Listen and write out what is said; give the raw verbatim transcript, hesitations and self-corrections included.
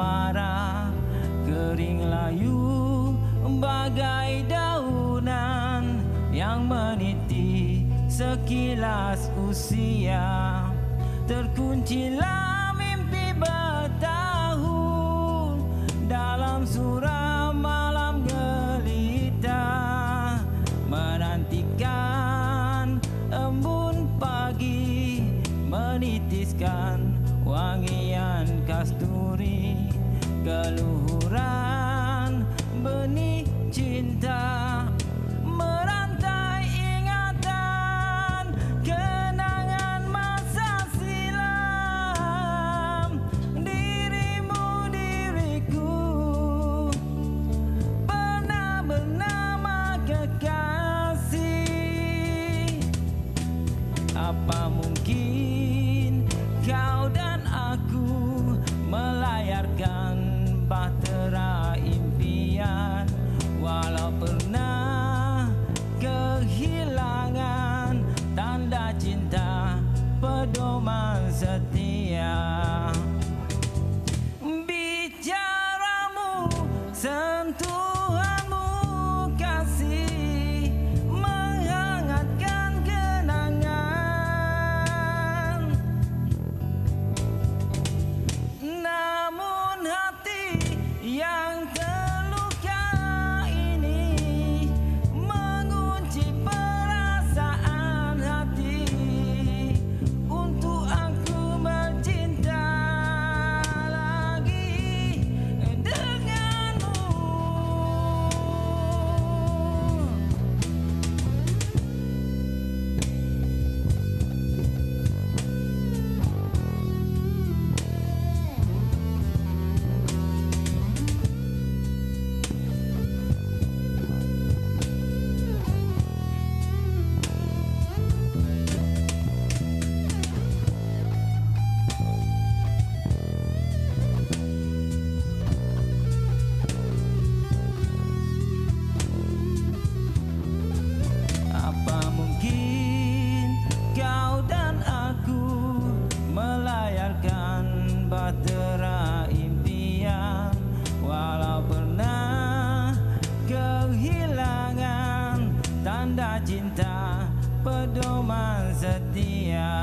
asmara, kering layu bagai daunan yang meniti sekilas usia. Terkuncilah mimpi bertahun dalam suram malam gelita, menantikan embun pagi menitiskan wangian kasturi, keluhuran benih cinta merantai ingatan kenangan masa silam. Dirimu diriku pernah bernama kekasih. Apa mungkin kau dan aku melayarkan bahtera impian, walau pernah kehilangan tanda cinta pedoman setia. Bicaramu, sentuhanmu kasih menghangatkan kenangan. Namun hati yang terluka ini mengunci perasaan hati untuk aku bercinta lagi denganmu. Apa mungkin kau dan aku melayarkan bahtera impian, walau pernah kehilangan tanda cinta pedoman setia.